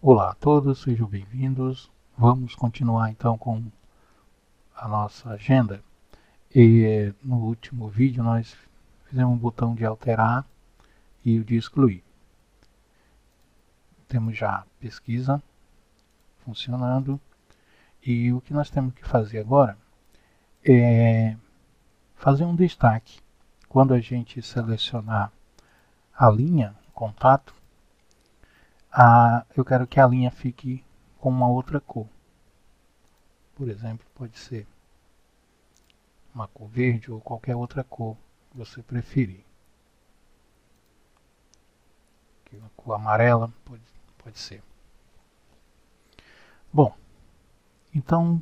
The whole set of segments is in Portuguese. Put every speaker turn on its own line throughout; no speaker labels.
Olá a todos, sejam bem-vindos. Vamos continuar então com a nossa agenda. E no último vídeo nós fizemos um botão de alterar e o de excluir. Temos já a pesquisa funcionando e o que nós temos que fazer agora é fazer um destaque. Quando a gente selecionar a linha contato, eu quero que a linha fique com uma outra cor. Por exemplo, pode ser uma cor verde ou qualquer outra cor que você preferir. Aqui uma cor amarela pode ser. Bom, então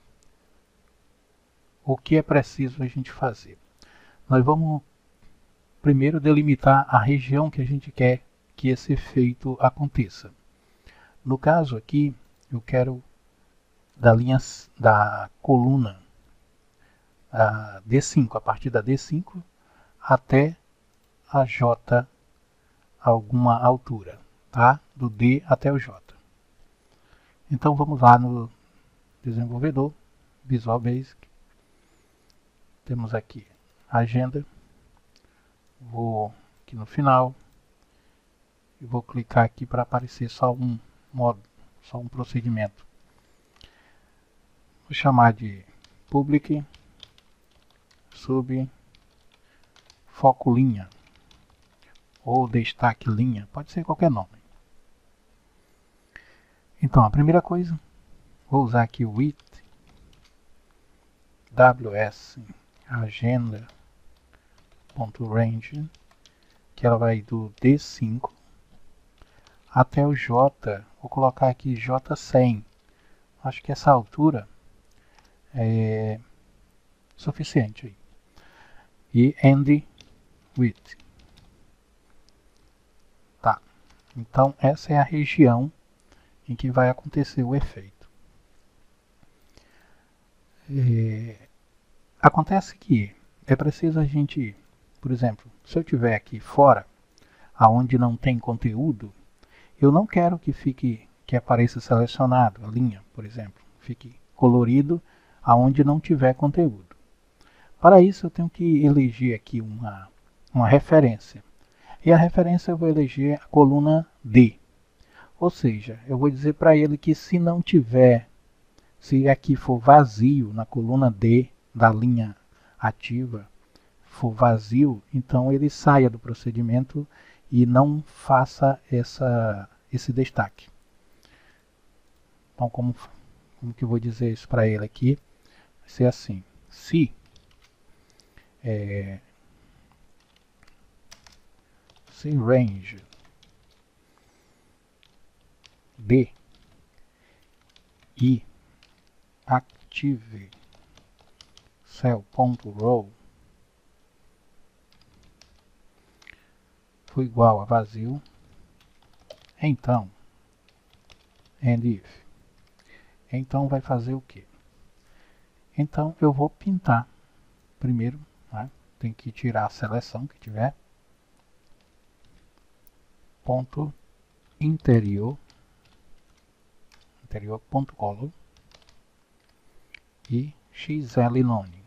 o que é preciso a gente fazer? Nós vamos primeiro delimitar a região que a gente quer que esse efeito aconteça. No caso aqui, eu quero da coluna D5, a partir da D5 até a J alguma altura, tá? Do D até o J. Então vamos lá no desenvolvedor, Visual Basic. Temos aqui a agenda. Vou aqui no final e vou clicar aqui para aparecer só um modo, só um procedimento. Vou chamar de Public Sub Foco Linha ou Destaque Linha, pode ser qualquer nome. Então a primeira coisa, vou usar aqui o width ws agenda.range, que ela vai do D5 até o J. Vou colocar aqui J100. Acho que essa altura é suficiente aí. E end width. Tá. Então essa é a região em que vai acontecer o efeito. Acontece que é preciso a gente, por exemplo, se eu tiver aqui fora, aonde não tem conteúdo, eu não quero que apareça selecionado a linha, por exemplo, fique colorido aonde não tiver conteúdo. Para isso eu tenho que eleger aqui uma referência. E a referência eu vou eleger a coluna D. Ou seja, eu vou dizer para ele que se não tiver, se aqui for vazio na coluna D da linha ativa, for vazio, então ele saia do procedimento e não faça esse destaque. Então, como que eu vou dizer isso para ele aqui? Vai ser assim: se range D e active cell.row for igual a vazio, então end if. Então vai fazer o que? Então eu vou pintar primeiro, né? Tem que tirar a seleção que tiver, ponto interior.color e xlnone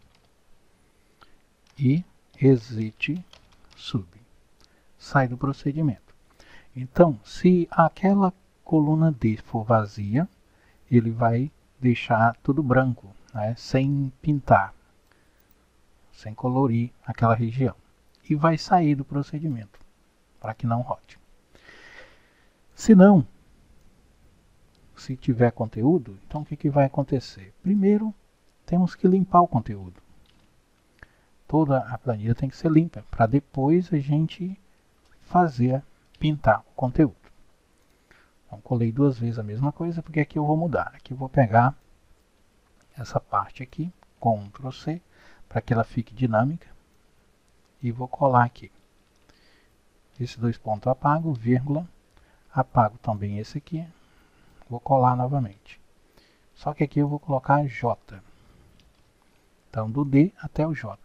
e exit sub. Sai do procedimento. Então, se aquela coluna D for vazia, ele vai deixar tudo branco, né, sem pintar, sem colorir aquela região. E vai sair do procedimento, para que não rode. Se não, se tiver conteúdo, então o que vai acontecer? Primeiro, temos que limpar o conteúdo. Toda a planilha tem que ser limpa, para depois a gente pintar o conteúdo. Então, colei duas vezes a mesma coisa, porque aqui eu vou mudar. Aqui eu vou pegar essa parte aqui, Ctrl C, para que ela fique dinâmica, e vou colar aqui. Esses dois pontos eu apago, vírgula, apago também esse aqui, vou colar novamente. Só que aqui eu vou colocar J. Então, do D até o J.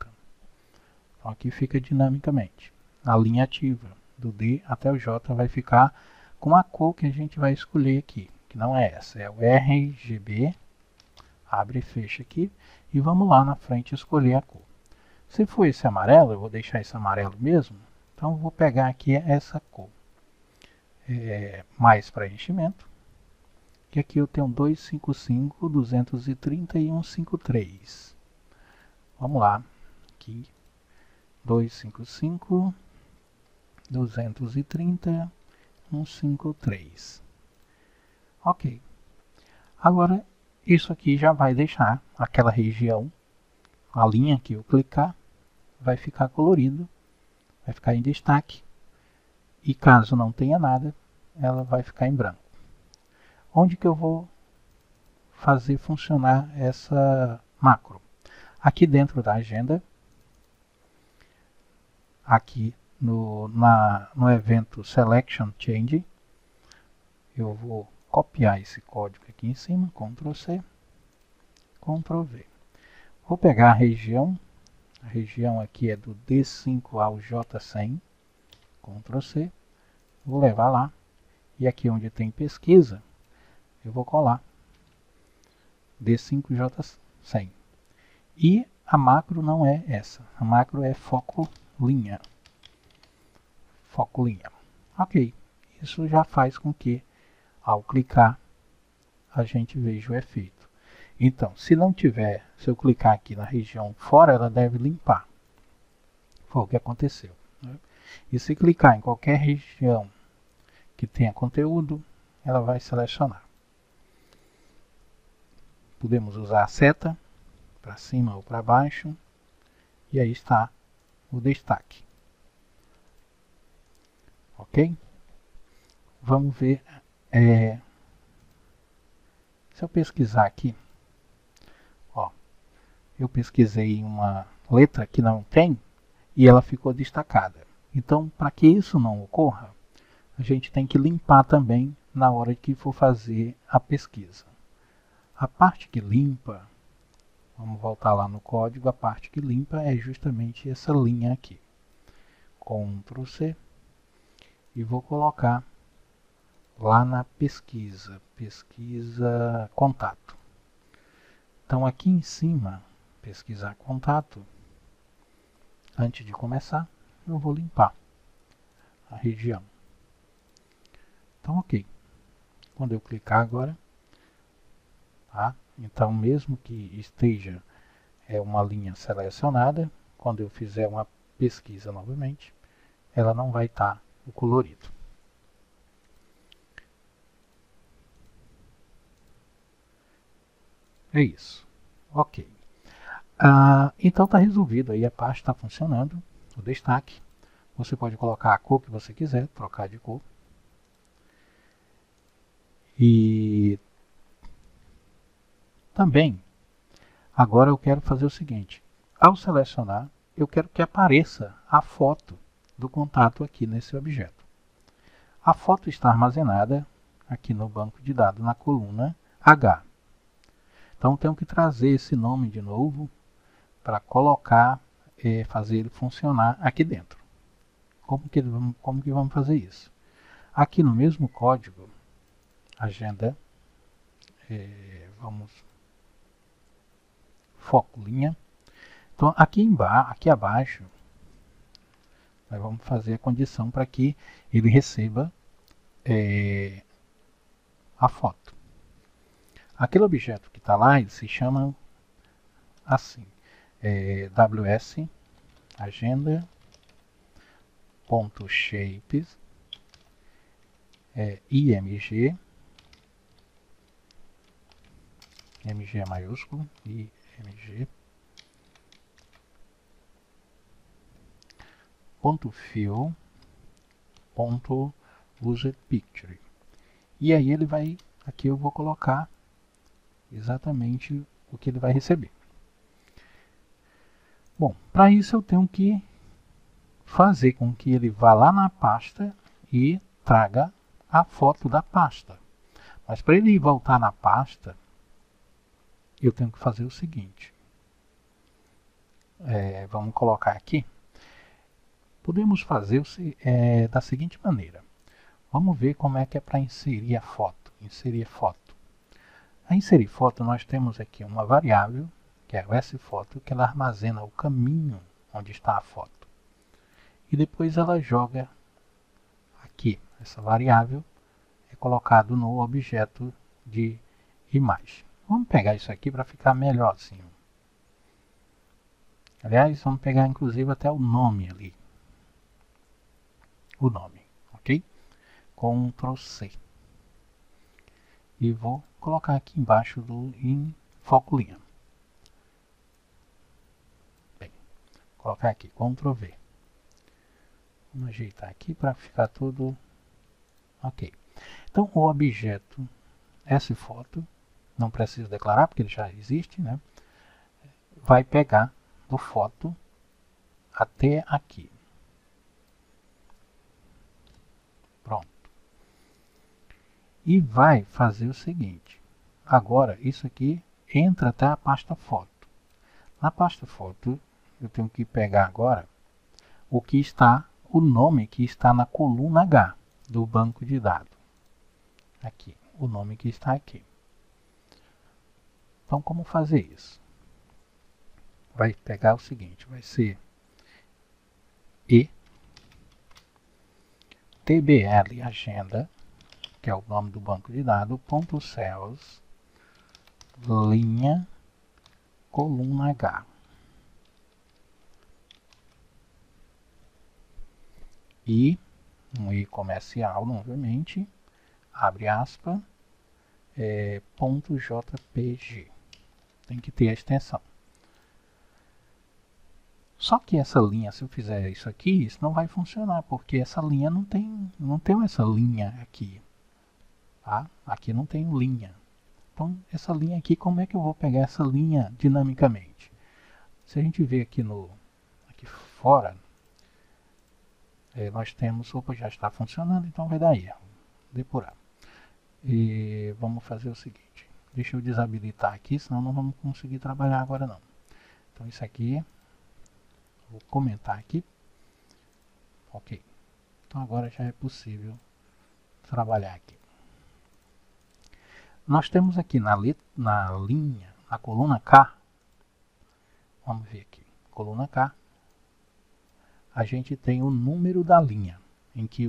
Então, aqui fica dinamicamente. A linha ativa, do D até o J, vai ficar com a cor que a gente vai escolher aqui, que não é essa, é o RGB, abre e fecha aqui, e vamos lá na frente escolher a cor. Se for esse amarelo, eu vou deixar esse amarelo mesmo, então eu vou pegar aqui essa cor, mais preenchimento, que aqui eu tenho 255, 230 e 153. Vamos lá, aqui, 255, 230, 153. Ok. Agora, isso aqui já vai deixar aquela região, a linha que eu clicar, vai ficar colorido, vai ficar em destaque. E caso não tenha nada, ela vai ficar em branco. Onde que eu vou fazer funcionar essa macro? Aqui dentro da agenda, aqui no evento Selection Change, eu vou copiar esse código aqui em cima, Ctrl C, Ctrl V. Vou pegar a região aqui é do D5 ao J100, Ctrl C, vou levar lá, e aqui onde tem pesquisa, eu vou colar D5J100. E a macro não é essa, a macro é foco linha. Foco linha. Ok, isso já faz com que, ao clicar, a gente veja o efeito. Então, se não tiver, se eu clicar aqui na região fora, ela deve limpar. Foi o que aconteceu, né? E se clicar em qualquer região que tenha conteúdo, ela vai selecionar. Podemos usar a seta para cima ou para baixo, e aí está o destaque. Ok? Vamos ver. Se eu pesquisar aqui, ó, eu pesquisei uma letra que não tem e ela ficou destacada. Então, para que isso não ocorra, a gente tem que limpar também na hora que for fazer a pesquisa. A parte que limpa, vamos voltar lá no código, a parte que limpa é justamente essa linha aqui. Ctrl C e vou colocar lá na pesquisa, pesquisa contato. Então aqui em cima, pesquisar contato, antes de começar, eu vou limpar a região. Então ok, quando eu clicar agora, tá? Então mesmo que esteja uma linha selecionada, quando eu fizer uma pesquisa novamente, ela não vai estar o colorido. É isso. Ok. Então está resolvido aí, a parte está funcionando, o destaque. Você pode colocar a cor que você quiser, trocar de cor. E também, agora eu quero fazer o seguinte. Ao selecionar, eu quero que apareça a foto do contato aqui nesse objeto. A foto está armazenada aqui no banco de dados, na coluna H. Então, tenho que trazer esse nome de novo para colocar, fazer ele funcionar aqui dentro. Como que vamos fazer isso? Aqui no mesmo código, agenda, vamos, foco linha. Então, aqui abaixo, nós vamos fazer a condição para que ele receba a foto. Aquele objeto que está lá, ele se chama assim, ws agenda.shapes img, mg é maiúsculo, img, .fill, .userPicture. E aí ele vai, aqui eu vou colocar exatamente o que ele vai receber. Bom, para isso eu tenho que fazer com que ele vá lá na pasta e traga a foto da pasta. Mas para ele voltar na pasta, eu tenho que fazer o seguinte. Vamos colocar aqui. Podemos fazer da seguinte maneira. Vamos ver como é que é para inserir a foto. Inserir foto. A inserir foto, nós temos aqui uma variável, que é o sFoto, que ela armazena o caminho onde está a foto. E depois ela joga aqui. Essa variável é colocado no objeto de imagem. Vamos pegar isso aqui para ficar melhor assim. Aliás, vamos pegar inclusive até o nome ali. O nome, ok? Ctrl C. E vou colocar aqui embaixo do em foco linha. Bem, colocar aqui, Ctrl V. Vamos ajeitar aqui para ficar tudo ok. Então, o objeto sFoto, não preciso declarar porque ele já existe, né? Vai pegar do foto até aqui. Pronto. E vai fazer o seguinte. Agora, isso aqui entra até a pasta foto. Na pasta foto, eu tenho que pegar agora o nome que está na coluna H do banco de dados. Aqui, o nome que está aqui. Então, como fazer isso? Vai pegar o seguinte, vai ser tbl agenda, que é o nome do banco de dados, ponto cells, linha, coluna H. E, um I comercial, novamente, abre aspas, ponto .jpg. Tem que ter a extensão. Só que essa linha, se eu fizer isso aqui, isso não vai funcionar, porque essa linha não tem essa linha aqui. Tá? Aqui não tem linha. Então, essa linha aqui, como é que eu vou pegar essa linha dinamicamente? Se a gente ver aqui aqui fora, nós temos, opa, já está funcionando, então vai dar erro. Depurar. E vamos fazer o seguinte, deixa eu desabilitar aqui, senão não vamos conseguir trabalhar agora não. Então isso aqui, vou comentar aqui. Ok. Então agora já é possível trabalhar aqui. Nós temos aqui na linha, na coluna K, vamos ver aqui, coluna K, a gente tem o número da linha em que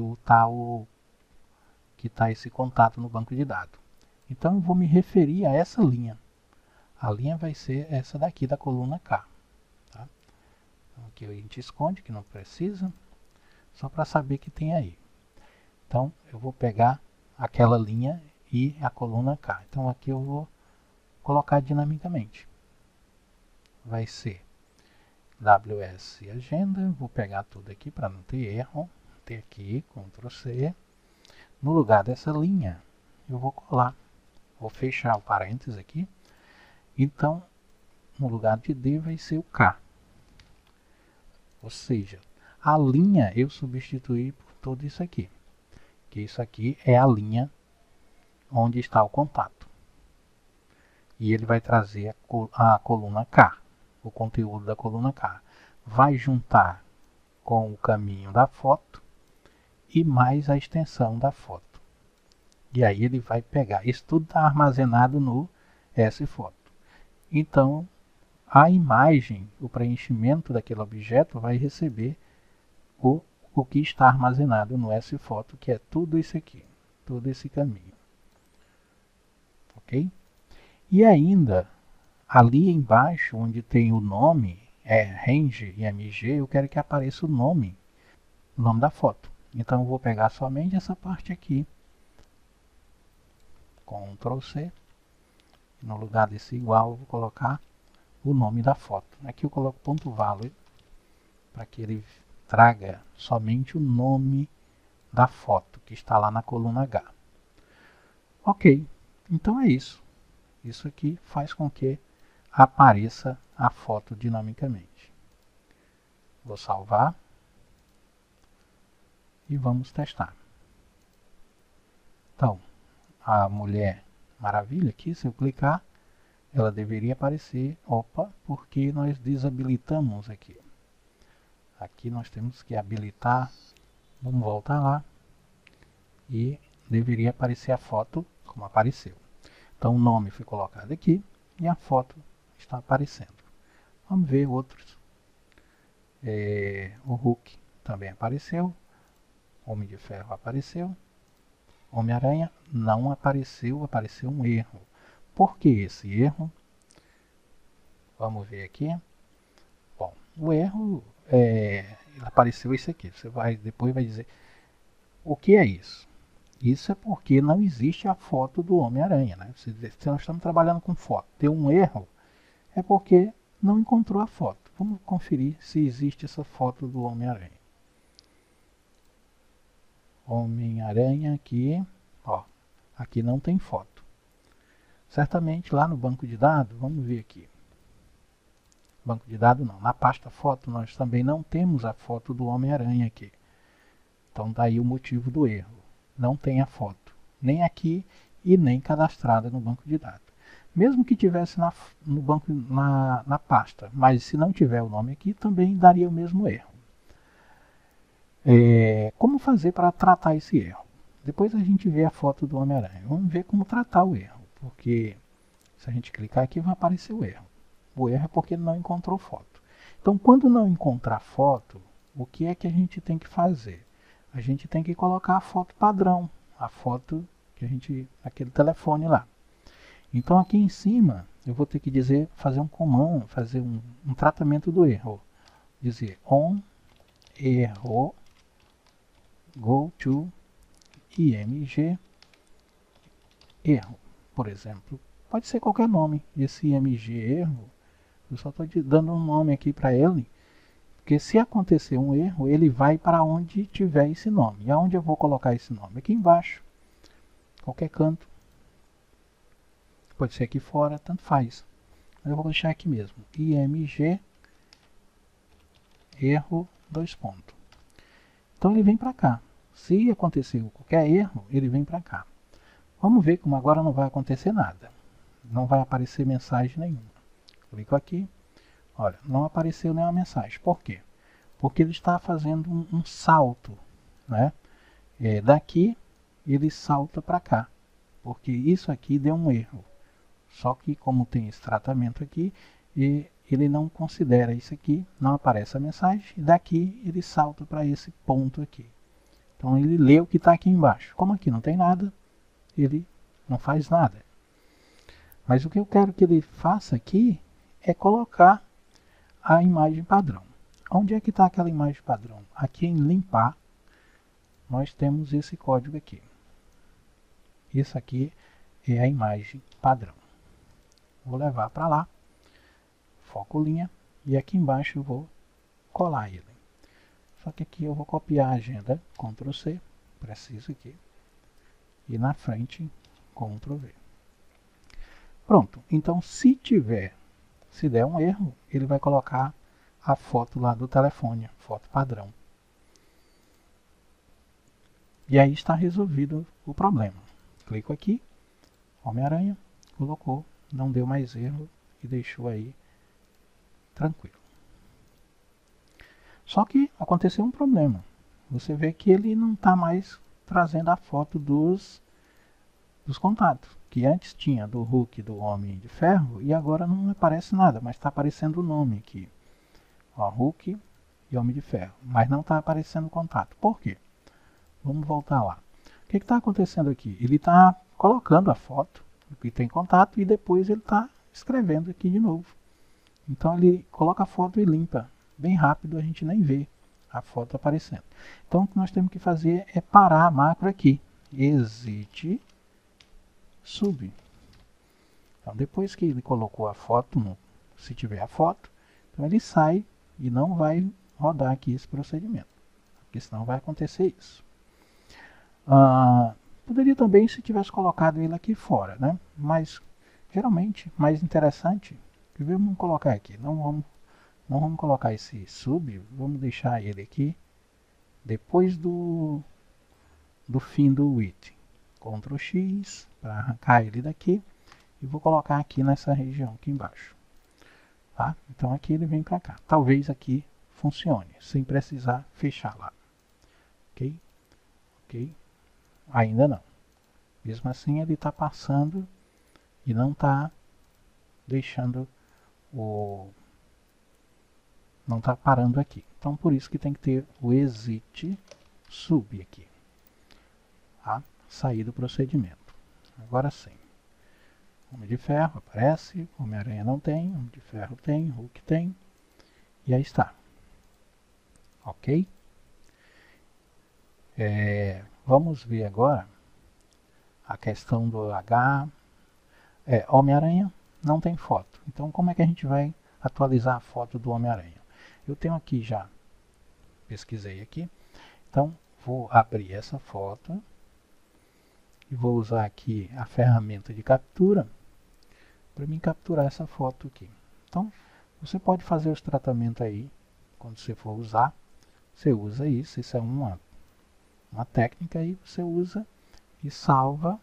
está esse contato no banco de dados. Então eu vou me referir a essa linha. A linha vai ser essa daqui da coluna K. Tá? Então, aqui a gente esconde, que não precisa, só para saber que tem aí. Então eu vou pegar aquela linha e a coluna K. Então aqui eu vou colocar dinamicamente. Vai ser WS Agenda, vou pegar tudo aqui para não ter erro. Ter aqui, Ctrl C. No lugar dessa linha, eu vou colar. Vou fechar o parênteses aqui. Então, no lugar de D vai ser o K. Ou seja, a linha eu substituí por tudo isso aqui. Que isso aqui é a linha onde está o contato. E ele vai trazer a coluna K, o conteúdo da coluna K. Vai juntar com o caminho da foto e mais a extensão da foto. E aí ele vai pegar. Isso tudo está armazenado no sFoto. Então, a imagem, o preenchimento daquele objeto vai receber o que está armazenado no sFoto, que é tudo isso aqui, todo esse caminho. Ok? E ainda, ali embaixo, onde tem o nome, range e mg, eu quero que apareça o nome da foto. Então eu vou pegar somente essa parte aqui, Ctrl C, e no lugar desse igual eu vou colocar o nome da foto. Aqui eu coloco ponto .value, para que ele traga somente o nome da foto, que está lá na coluna H. Ok, então é isso. Isso aqui faz com que apareça a foto dinamicamente. Vou salvar. E vamos testar. Então, a Mulher Maravilha aqui, se eu clicar, ela deveria aparecer, opa, porque nós desabilitamos aqui. Aqui nós temos que habilitar, vamos voltar lá, e deveria aparecer a foto como apareceu. Então o nome foi colocado aqui e a foto está aparecendo. Vamos ver outros. O Hulk também apareceu, Homem de Ferro apareceu, Homem-Aranha não apareceu, apareceu um erro. Por que esse erro? Vamos ver aqui. Bom, o erro apareceu isso aqui. Você vai depois vai dizer o que é isso. Isso é porque não existe a foto do Homem-Aranha, né? Se nós estamos trabalhando com foto, deu um erro, é porque não encontrou a foto. Vamos conferir se existe essa foto do Homem-Aranha. Homem-Aranha aqui, ó, aqui não tem foto. Certamente lá no banco de dados, vamos ver aqui. Banco de dados não, na pasta foto nós também não temos a foto do Homem-Aranha aqui. Então daí o motivo do erro. Não tem a foto, nem aqui e nem cadastrada no banco de dados. Mesmo que tivesse no banco, na pasta, mas se não tiver o nome aqui, também daria o mesmo erro. Como fazer para tratar esse erro? Depois a gente vê a foto do Homem-Aranha. Vamos ver como tratar o erro, porque se a gente clicar aqui vai aparecer o erro. O erro é porque ele não encontrou foto. Então, quando não encontrar foto, o que é que a gente tem que fazer? A gente tem que colocar a foto padrão, a foto que a gente, aquele telefone lá. Então, aqui em cima, eu vou ter que dizer, fazer um comando, fazer um tratamento do erro. Dizer on erro go to img erro, por exemplo. Pode ser qualquer nome. Esse img erro, eu só estou dando um nome aqui para ele, porque se acontecer um erro, ele vai para onde tiver esse nome. E aonde eu vou colocar esse nome? Aqui embaixo, qualquer canto. Pode ser aqui fora, tanto faz. Eu vou deixar aqui mesmo. img erro 2 pontos. Então ele vem para cá. Se acontecer qualquer erro, ele vem para cá. Vamos ver como agora não vai acontecer nada. Não vai aparecer mensagem nenhuma. Clico aqui. Olha, não apareceu nenhuma mensagem. Por quê? Porque ele está fazendo um salto, né? Daqui ele salta para cá. Porque isso aqui deu um erro. Só que como tem esse tratamento aqui, ele não considera isso aqui, não aparece a mensagem, e daqui ele salta para esse ponto aqui. Então ele lê o que está aqui embaixo. Como aqui não tem nada, ele não faz nada. Mas o que eu quero que ele faça aqui é colocar a imagem padrão. Onde é que está aquela imagem padrão? Aqui em limpar, nós temos esse código aqui. Isso aqui é a imagem padrão. Vou levar para lá, foco linha, e aqui embaixo eu vou colar ele. Só que aqui eu vou copiar a agenda, Ctrl C, preciso aqui, e na frente, Ctrl V. Pronto, então se der um erro, ele vai colocar a foto lá do telefone, foto padrão. E aí está resolvido o problema. Clico aqui, Homem-Aranha, colocou, não deu mais erro e deixou aí tranquilo. Só que aconteceu um problema. Você vê que ele não está mais trazendo a foto dos contatos, que antes tinha do Hulk e do Homem de Ferro e agora não aparece nada, mas está aparecendo o nome aqui. Ó, Hulk e Homem de Ferro, mas não está aparecendo o contato. Por quê? Vamos voltar lá. O que está acontecendo aqui? Ele está colocando a foto que tem contato e depois ele está escrevendo aqui de novo. Então ele coloca a foto e limpa. Bem rápido, a gente nem vê a foto aparecendo. Então o que nós temos que fazer é parar a macro aqui. Exit sub. Então depois que ele colocou a foto, se tiver a foto, então ele sai e não vai rodar aqui esse procedimento. Porque senão vai acontecer isso. Poderia também se tivesse colocado ele aqui fora, né? Mas geralmente mais interessante, vamos colocar aqui, não vamos colocar esse sub, vamos deixar ele aqui depois do fim do with. Ctrl X para arrancar ele daqui e vou colocar aqui nessa região aqui embaixo. Tá? Então aqui ele vem para cá. Talvez aqui funcione, sem precisar fechar lá. Ok? Ok? Ainda não. Mesmo assim ele está passando e não está deixando o... não está parando aqui. Então por isso que tem que ter o exit sub aqui. Tá? Sair do procedimento. Agora sim. Homem de Ferro aparece, Homem-Aranha não tem, Homem de Ferro tem, Hulk tem. E aí está. Ok? Vamos ver agora a questão do H. Homem-Aranha não tem foto. Então como é que a gente vai atualizar a foto do Homem-Aranha? Eu tenho aqui já, pesquisei aqui. Então vou abrir essa foto e vou usar aqui a ferramenta de captura para mim capturar essa foto aqui. Então você pode fazer os tratamentos aí, quando você for usar, você usa isso é uma técnica aí, você usa e salva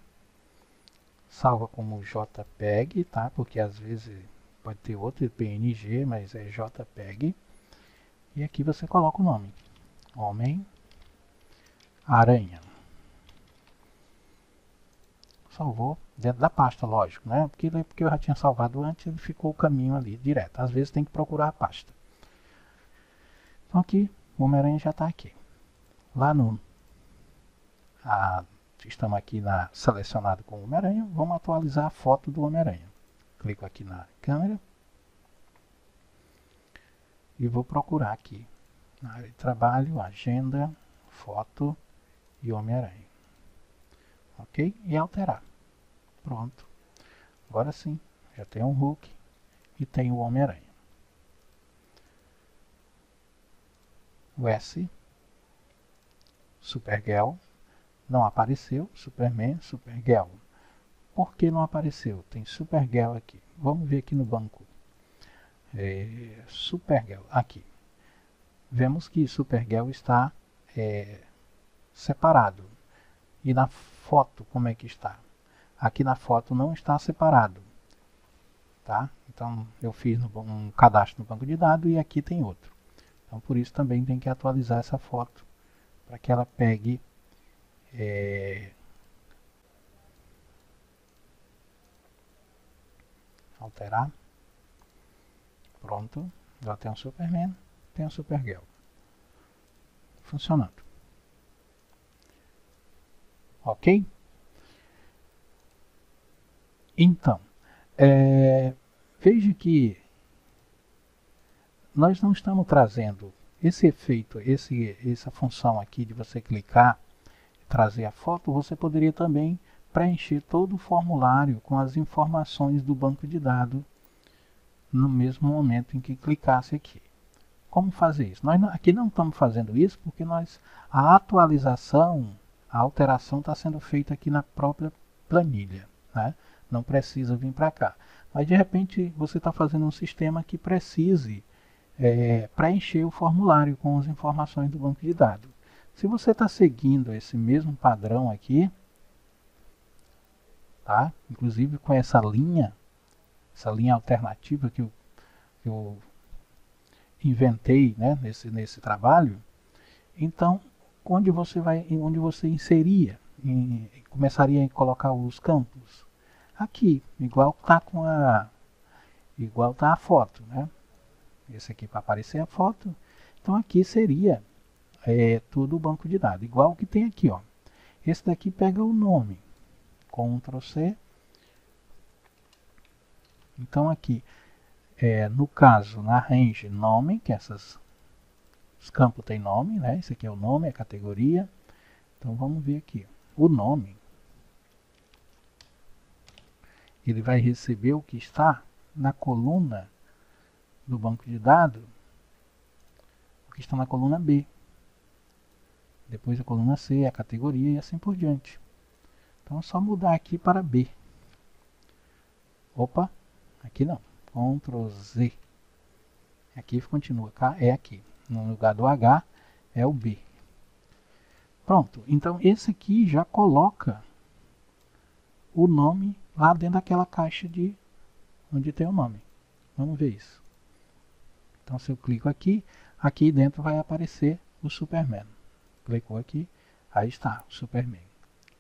como JPEG, tá? Porque às vezes pode ter outro PNG, mas é JPEG. E aqui você coloca o nome, Homem-Aranha. Salvou dentro da pasta, lógico, né? Porque eu já tinha salvado antes, ele ficou o caminho ali direto. Às vezes tem que procurar a pasta. Então aqui, o Homem-Aranha já está aqui. Lá no... estamos aqui selecionado com o Homem-Aranha. Vamos atualizar a foto do Homem-Aranha. Clico aqui na câmera. E vou procurar aqui. Na área de trabalho, agenda, foto e Homem-Aranha. Ok? E alterar. Pronto. Agora sim, já tem um Hulk e tem o Homem-Aranha. O S, Supergirl, não apareceu. Superman, Supergirl. Por que não apareceu? Tem Supergirl aqui. Vamos ver aqui no banco. Supergirl, aqui. Vemos que Supergirl está separado. E na foto, como é que está? Aqui na foto não está separado. Tá? Então eu fiz um cadastro no banco de dados e aqui tem outro. Então por isso também tem que atualizar essa foto para que ela pegue alterar. Pronto. Já tem um Superman, tem um Supergirl. Funcionando. Ok? Então, veja que nós não estamos trazendo esse efeito, essa função aqui de você clicar e trazer a foto. Você poderia também preencher todo o formulário com as informações do banco de dados no mesmo momento em que clicasse aqui. Como fazer isso? Nós aqui não estamos fazendo isso porque a atualização, a alteração está sendo feita aqui na própria planilha, né? Não precisa vir para cá. Mas de repente você está fazendo um sistema que precise preencher o formulário com as informações do banco de dados. Se você está seguindo esse mesmo padrão aqui, tá? Inclusive com essa linha alternativa que eu inventei, né, nesse trabalho, então onde você inseria, começaria a colocar os campos aqui, igual tá a foto, né? Esse aqui para aparecer a foto. Então aqui seria tudo o banco de dados, igual que tem aqui, ó. Esse daqui pega o nome, Ctrl C. Então aqui, no caso, na range nome, que os campos têm nome, né? Esse aqui é o nome, a categoria. Então vamos ver aqui, o nome. Ele vai receber o que está na coluna do banco de dados, o que está na coluna B. Depois a coluna C, a categoria e assim por diante. Então é só mudar aqui para B. Opa, aqui não. Ctrl Z. Aqui continua, é aqui. No lugar do H é o B. Pronto, então esse aqui já coloca o nome lá dentro daquela caixa onde tem o nome. Vamos ver isso. Então se eu clico aqui dentro vai aparecer o Superman. Clicou aqui, aí está o Superman.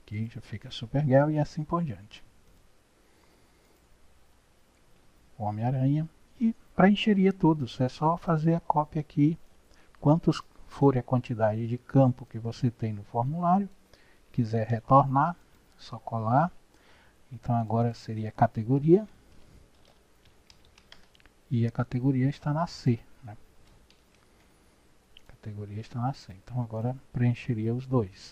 Aqui já fica Supergirl e assim por diante. Homem-Aranha. E preencheria todos. É só fazer a cópia aqui. Quantos for a quantidade de campo que você tem no formulário. Quiser retornar, só colar. Então agora seria categoria. E a categoria está na C. Né? A categoria está na C. Então agora preencheria os dois.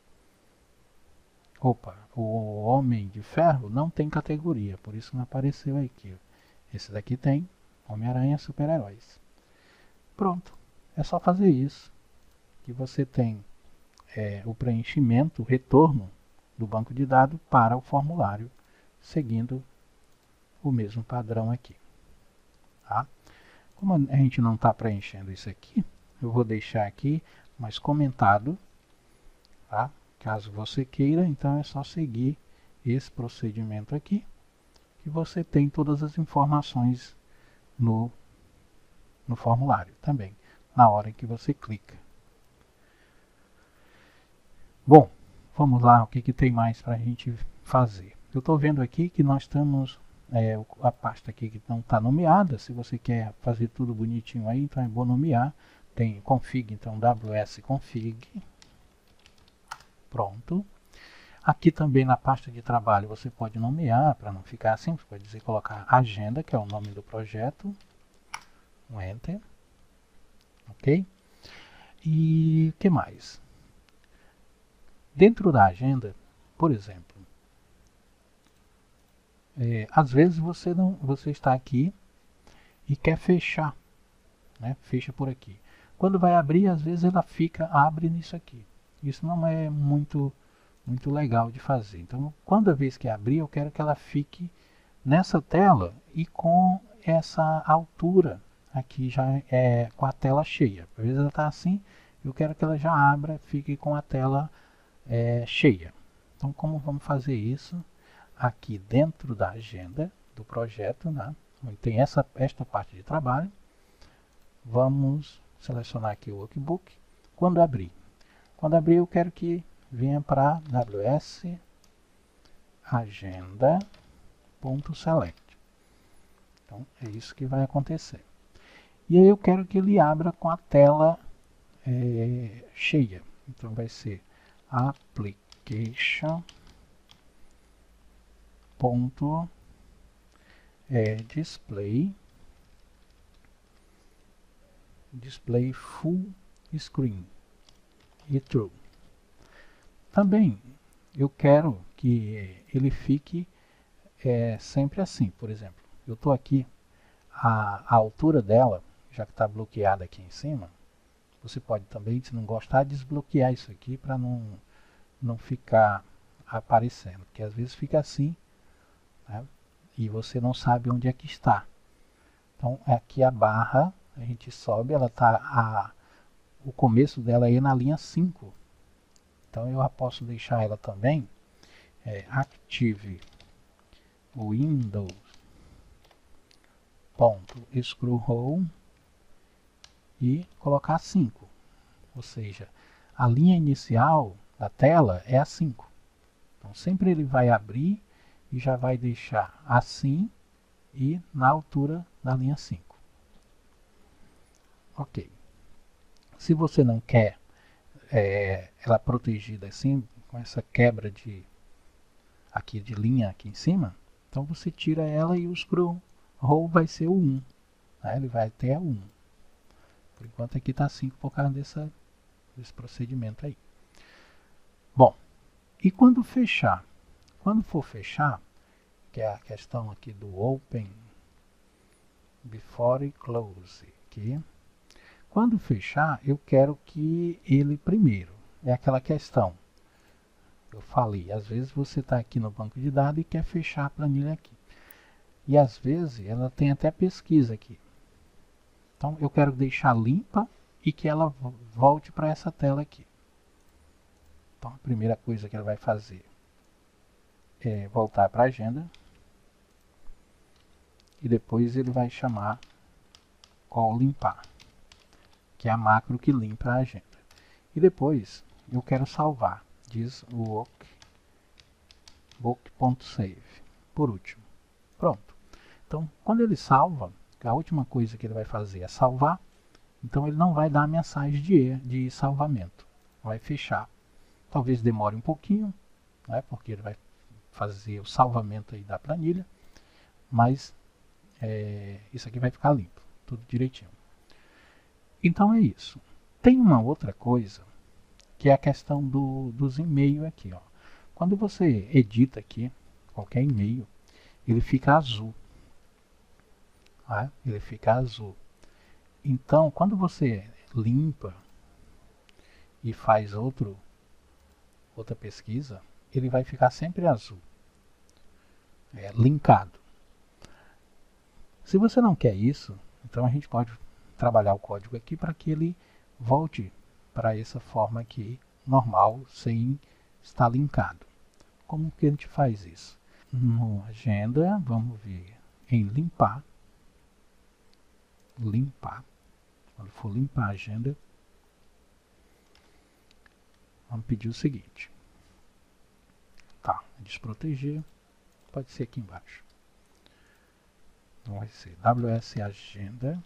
Opa, o Homem de Ferro não tem categoria, por isso não apareceu aqui. Esse daqui tem, Homem-Aranha Super-Heróis. Pronto, é só fazer isso. Que você tem o preenchimento, o retorno do banco de dados para o formulário, seguindo o mesmo padrão aqui. Tá? Como a gente não está preenchendo isso aqui, eu vou deixar aqui mais comentado, tá? Caso você queira, então é só seguir esse procedimento aqui, que você tem todas as informações no formulário também, na hora que você clica. Bom, vamos lá, o que tem mais para a gente fazer? Eu estou vendo aqui que nós temos a pasta aqui que não está nomeada. Se você quer fazer tudo bonitinho aí, então é bom nomear. Tem config, então ws config. Pronto. Aqui também na pasta de trabalho você pode nomear, para não ficar assim, você pode dizer, colocar agenda, que é o nome do projeto. Um Enter. Ok? E o que mais? Dentro da agenda, por exemplo, às vezes você está aqui e quer fechar, né? Fecha por aqui. Quando vai abrir, às vezes ela abre nisso aqui. Isso não é muito legal de fazer. Então, quando a vez que abrir, eu quero que ela fique nessa tela e com essa altura aqui já com a tela cheia. Às vezes ela está assim, eu quero que ela já abra, fique com a tela cheia. Então, como vamos fazer isso? Aqui dentro da agenda do projeto, né? Onde tem esta parte de trabalho, vamos selecionar aqui o workbook. Quando abrir, eu quero que venha para ws agenda.select. Então é isso que vai acontecer. E aí eu quero que ele abra com a tela cheia. Então vai ser application display full screen e true. Também eu quero que ele fique sempre assim. Por exemplo, eu estou aqui, a altura dela, já que está bloqueada aqui em cima, você pode também, se não gostar, desbloquear isso aqui para não ficar aparecendo, porque às vezes fica assim, né? E você não sabe onde é que está. Então aqui a barra, a gente sobe, ela está o começo dela aí na linha 5. Então eu posso deixar ela também active Windows.scroll e colocar 5. Ou seja, a linha inicial da tela é a 5. Então sempre ele vai abrir e já vai deixar assim e na altura da linha 5. Ok. Se você não quer ela protegida assim, com essa quebra de linha aqui em cima, então você tira ela e o scroll vai ser o 1. Né? Ele vai até o 1. Por enquanto aqui está 5 por causa desse procedimento aí. Bom, e quando fechar? Quando for fechar, que é a questão aqui do Open Before Close. Aqui. Quando fechar, eu quero que ele primeiro. É aquela questão. Eu falei, às vezes você está aqui no banco de dados e quer fechar a planilha aqui. E às vezes ela tem até pesquisa aqui. Então eu quero deixar limpa e que ela volte para essa tela aqui. Então a primeira coisa que ela vai fazer é voltar para a agenda. E depois ele vai chamar call limpar, que é a macro que limpa a agenda. E depois eu quero salvar. Diz o book.save, por último. Pronto. Então, quando ele salva, a última coisa que ele vai fazer é salvar, então ele não vai dar a mensagem de salvamento. Vai fechar. Talvez demore um pouquinho, né, porque ele vai fazer o salvamento aí da planilha, mas isso aqui vai ficar limpo, tudo direitinho. Então é isso. Tem uma outra coisa, que é a questão dos e-mails aqui. Ó. Quando você edita aqui, qualquer e-mail, ele fica azul. Tá? Ele fica azul. Então, quando você limpa e faz outra pesquisa, ele vai ficar sempre azul. Linkado. Se você não quer isso, então a gente pode trabalhar o código aqui para que ele volte para essa forma aqui, normal, sem estar linkado. Como que a gente faz isso? No agenda, vamos ver em limpar. Limpar. Quando for limpar a agenda, vamos pedir o seguinte. Tá, desproteger. Pode ser aqui embaixo. Então vai ser ws agenda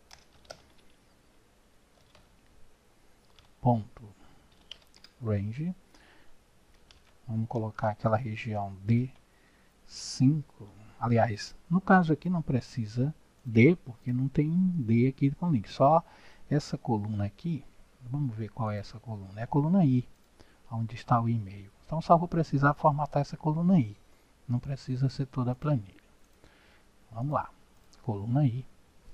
ponto range. Vamos colocar aquela região D5. Aliás, no caso aqui não precisa D, porque não tem D aqui com link. Só essa coluna aqui. Vamos ver qual é essa coluna. É a coluna I, onde está o e-mail. Então só vou precisar formatar essa coluna I. Não precisa ser toda a planilha. Vamos lá. Coluna I.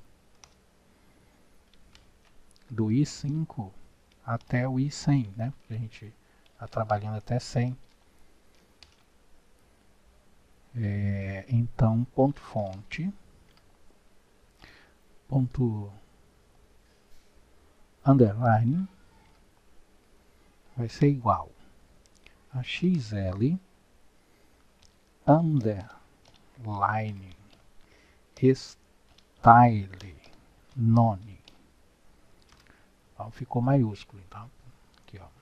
Do I5 até o I100, né? Porque a gente está trabalhando até 100. Então, ponto fonte, ponto underline, vai ser igual a xl underline style none. Então ficou maiúsculo, então aqui ó,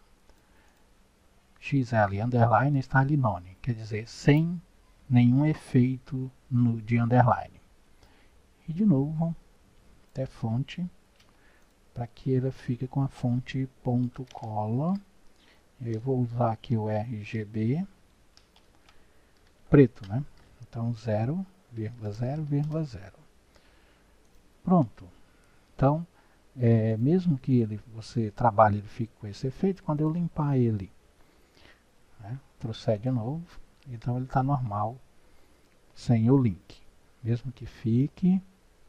xl underline style none, quer dizer sem nenhum efeito de underline. E de novo até fonte, para que ela fique com a fonte ponto color. Eu vou usar aqui o RGB preto, né? Então 0,0,0. Pronto. Então, mesmo que você trabalhe, ele fique com esse efeito, quando eu limpar ele, né, trouxer de novo, então ele está normal, sem o link. Mesmo que fique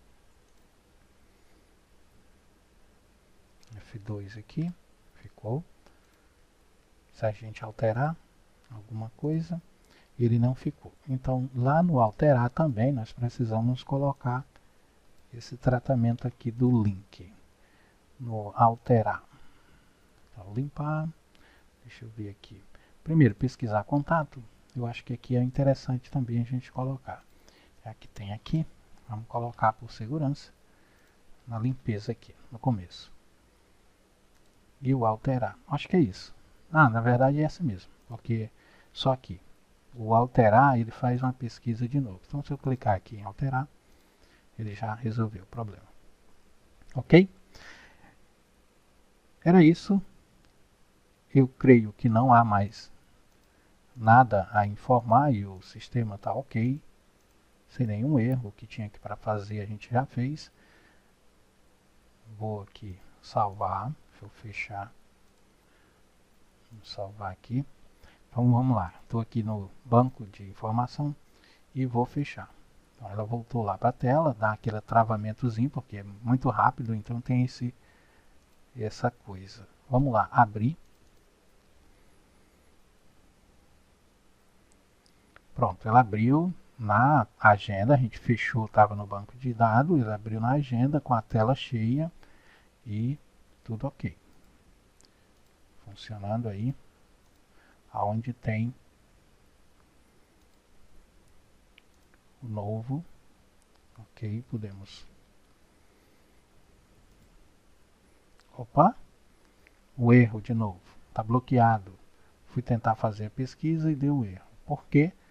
F2 aqui, ficou. Se a gente alterar alguma coisa, ele não ficou. Então, lá no alterar também, nós precisamos colocar esse tratamento aqui do link. No alterar. Então, limpar. Deixa eu ver aqui. Primeiro, pesquisar contato. Eu acho que aqui é interessante também a gente colocar. É que tem aqui. Vamos colocar por segurança. Na limpeza aqui, no começo. E o alterar. Acho que é isso. Na verdade é essa mesmo. Porque só aqui. O alterar, ele faz uma pesquisa de novo. Então, se eu clicar aqui em alterar, ele já resolveu o problema. Ok? Era isso. Eu creio que não há mais nada a informar e o sistema está ok. Sem nenhum erro. O que tinha aqui para fazer a gente já fez. Vou aqui salvar. Deixa eu fechar. Vou salvar aqui. Então vamos lá. Estou aqui no banco de informação e vou fechar. Então ela voltou lá para a tela, dá aquele travamentozinho, porque é muito rápido, então tem essa coisa. Vamos lá, abrir. Pronto, ela abriu na agenda, a gente fechou, estava no banco de dados, ela abriu na agenda com a tela cheia e tudo ok. Funcionando aí, aonde tem o novo. Ok, podemos. Opa, o erro de novo, está bloqueado. Fui tentar fazer a pesquisa e deu erro. Por quê?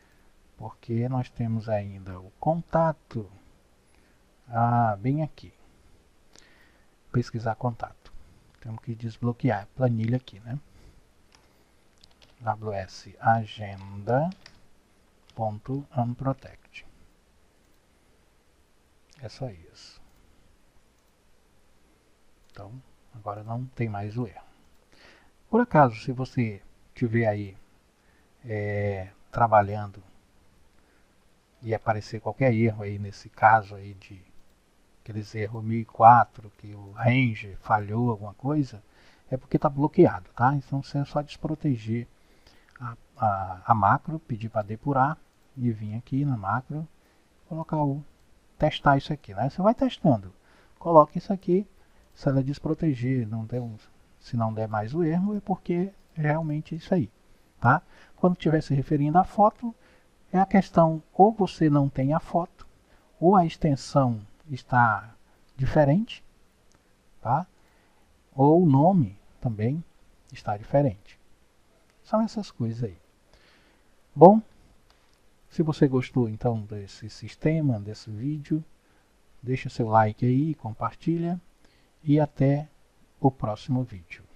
porque nós temos ainda o contato, bem aqui, pesquisar contato. Temos que desbloquear a planilha aqui, né? AWS agenda.unprotect. É só isso. Então, agora não tem mais o erro. Por acaso, se você estiver aí trabalhando e aparecer qualquer erro aí nesse caso aí de aqueles erros 1004, que o Ranger falhou alguma coisa, é porque está bloqueado, tá? Então você é só desproteger a macro, pedir para depurar e vir aqui na macro, colocar testar isso aqui, né? Você vai testando, coloca isso aqui, se ela desproteger, se não der mais o erro, é porque realmente é isso aí, tá? Quando estiver se referindo à foto, é a questão, ou você não tem a foto, ou a extensão está diferente, tá? Ou o nome também está diferente. São essas coisas aí. Bom, se você gostou então desse sistema, desse vídeo, deixa seu like aí, compartilha e até o próximo vídeo.